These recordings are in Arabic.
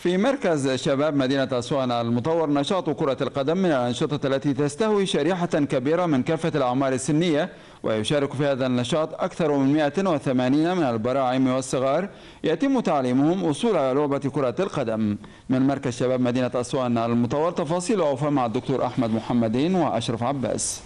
في مركز شباب مدينة أسوان المطور، نشاط كرة القدم من الأنشطة التي تستهوي شريحة كبيرة من كافة الأعمار السنية، ويشارك في هذا النشاط أكثر من 180 من البراعم والصغار يتم تعليمهم أصول لعبة كرة القدم. من مركز شباب مدينة أسوان المطور، تفاصيل أوفى مع الدكتور أحمد محمدين وأشرف عباس.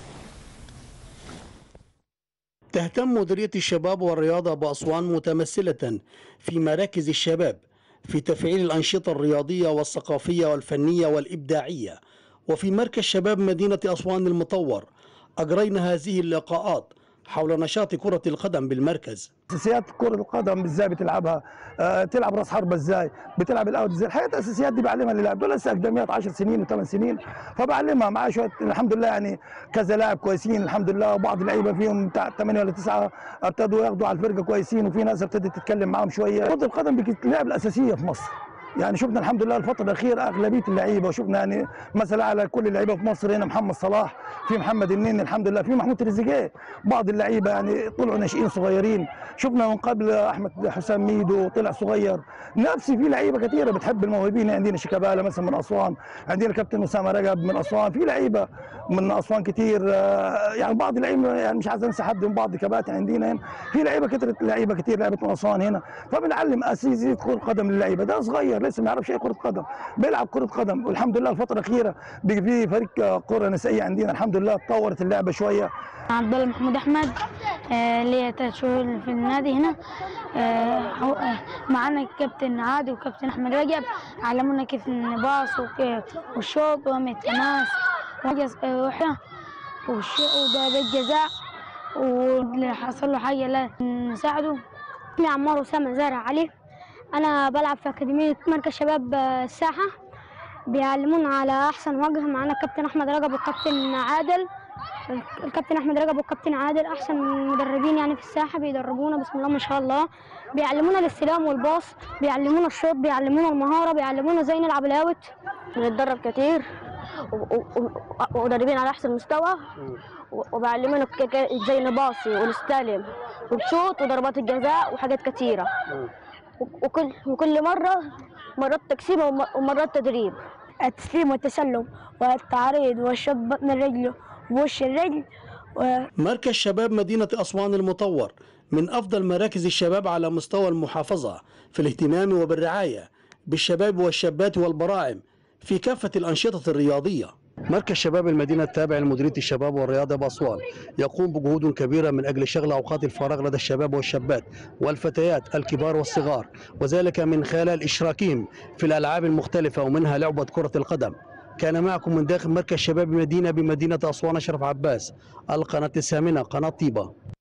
تهتم مديرية الشباب والرياضة بأسوان متمثلة في مراكز الشباب في تفعيل الأنشطة الرياضية والثقافية والفنية والإبداعية. وفي مركز شباب مدينة أسوان المطور أجرينا هذه اللقاءات حول نشاط كرة القدم بالمركز. اساسيات كره القدم ازاي بتلعبها، تلعب راس حربه ازاي، بتلعب الاوت ازاي، الحقيقه الاساسيات دي بعلمها للاعب، دول لسه اكاديميات 10 سنين و8 سنين، فبعلمها معاه شويه الحمد لله، يعني كذا لاعب كويسين الحمد لله، وبعض اللعيبه فيهم بتاع 8 ولا 9 ابتدوا ياخدوا على الفرقه كويسين، وفي ناس ابتدت تتكلم معاهم شويه. كره القدم بتلعب الاساسيه في مصر، يعني شفنا الحمد لله الفترة الأخيرة أغلبية اللعيبة، وشفنا يعني مثلا على كل اللعيبة في مصر هنا محمد صلاح، في محمد النني الحمد لله، في محمود تريزيجيه، بعض اللعيبة يعني طلعوا ناشئين صغيرين، شفنا من قبل أحمد حسام ميدو طلع صغير، نفسي في لعيبة كثيرة بتحب الموهوبين، عندنا شيكابالا مثلا من أسوان، عندنا كابتن أسامة رجب من أسوان، في لعيبة من أسوان كثير، يعني بعض اللعيبة يعني مش عايز أنسى حد من بعض كباتن عندنا هنا، في لعيبة كثير لعيبة من أسوان هنا، فبنعلم أساسيات كرة القدم للعيبة، ده صغير لسه ما يعرفش اي كره قدم، بيلعب كره قدم، والحمد لله الفتره الاخيره بيجي في فريق كره نسائيه عندنا الحمد لله اتطورت اللعبه شويه. عبد الله محمود احمد، ليا 3 شهور في النادي هنا، معانا الكابتن عادل وكابتن احمد رجب، علمونا كيف نباص والشوط ورمي التماس وضربة جزاء، واللي حصل له حاجه لا نساعده. اسمي عمار أسامة زارع علي، أنا بلعب في أكاديمية مركز شباب الساحة، بيعلمونا على أحسن وجه، معانا الكابتن أحمد رجب والكابتن عادل، أحسن مدربين يعني في الساحة، بيدربونا بسم الله ما شاء الله، بيعلمونا الاستلام والباص، بيعلمونا الشوط، بيعلمونا المهارة، بيعلمونا ازاي نلعب الاوت. بنتدرب كتير ومدربين على أحسن مستوى، وبيعلمونا ازاي نباصي ونستلم ونشوط وضربات الجزاء وحاجات كتيرة، وكل مرات تقسيم ومرات تدريب. التسليم والتسلم والتعريض والشوط بطن الرجل ووش الرجل. مركز شباب مدينة أسوان المطور من أفضل مراكز الشباب على مستوى المحافظة في الاهتمام وبالرعاية بالشباب والشابات والبراعم في كافة الأنشطة الرياضية. مركز شباب المدينة التابع لمديرية الشباب والرياضة بأسوان يقوم بجهود كبيرة من أجل شغل أوقات الفراغ لدى الشباب والشابات والفتيات الكبار والصغار، وذلك من خلال إشراكهم في الألعاب المختلفة ومنها لعبة كرة القدم. كان معكم من داخل مركز شباب المدينة بمدينة أسوان أشرف عباس، القناة الثامنة قناة طيبة.